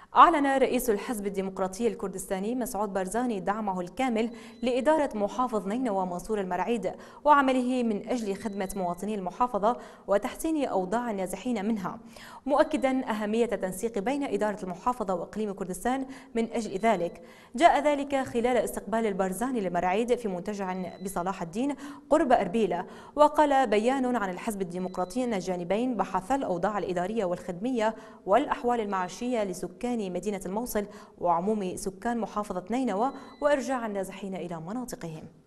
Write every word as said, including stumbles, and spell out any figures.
أعلن رئيس الحزب الديمقراطي الكردستاني مسعود بارزاني دعمه الكامل لإدارة محافظ نينوى منصور المرعيد وعمله من أجل خدمة مواطني المحافظة وتحسين أوضاع النازحين منها، مؤكدا أهمية التنسيق بين إدارة المحافظة وإقليم كردستان من أجل ذلك. جاء ذلك خلال استقبال البارزاني للمرعيد في منتجع بصلاح الدين قرب أربيلة. وقال بيان عن الحزب الديمقراطي أن الجانبين بحثا الأوضاع الإدارية والخدمية والأحوال المعاشية لسكان مدينة الموصل وعموم سكان محافظة نينوى وإرجاع النازحين إلى مناطقهم.